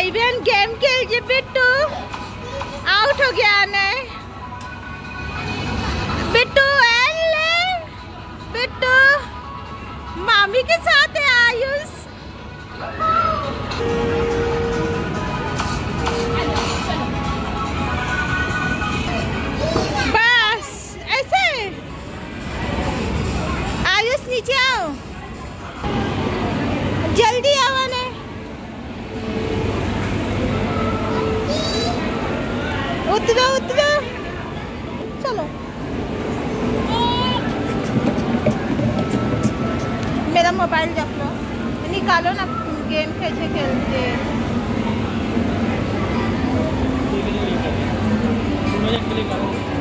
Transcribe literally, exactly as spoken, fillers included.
भाई बहन गेम खेल जे। बिट्टू आउट हो गया ने। बिट्टू एले बिट्टू मामी के साथ है आयुष। बस ऐसे आयुष नीचे आओ, जल्दी आओ ने। उतरो उतरो, चलो। मेरा मोबाइल रख लो, निकालो ना, गेम कैसे खेलते हैं।